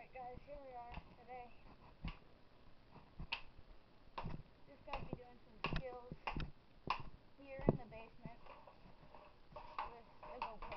Alright guys, here we are today. Just got to be doing some skills here in the basement with the GoPro.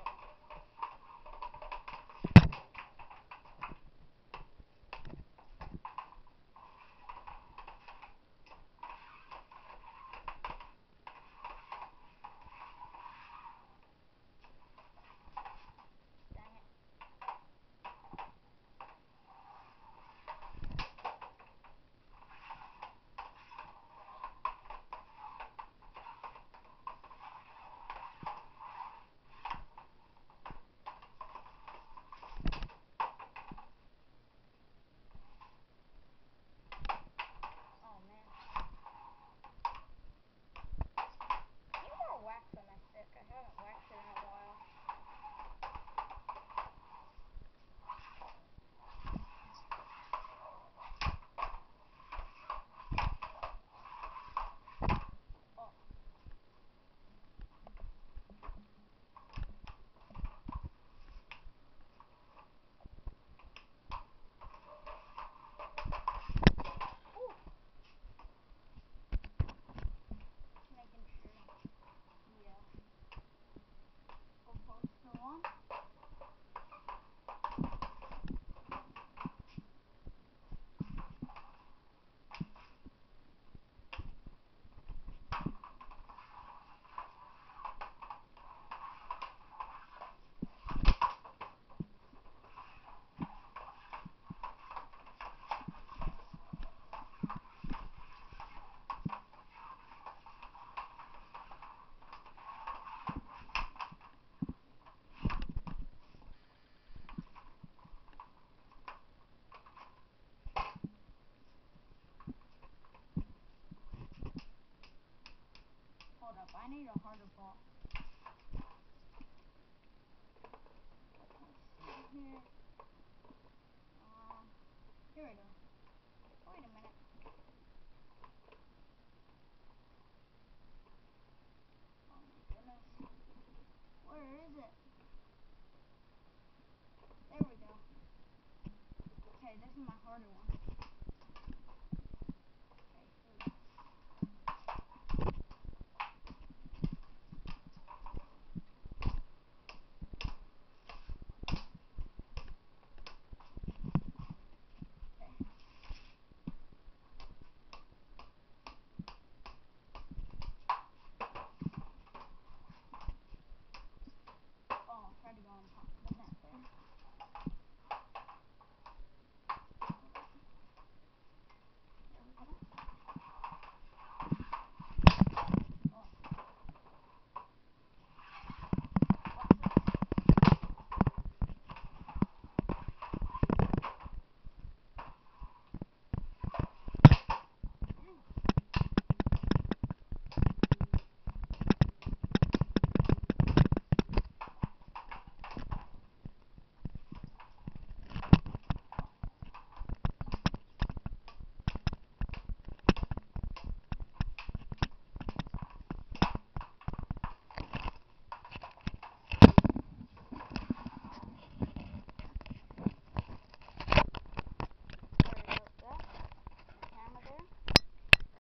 I need a harder ball. Let's see here. Here we go. Wait a minute. Oh my goodness. Where is it? There we go. Okay, this is my harder one.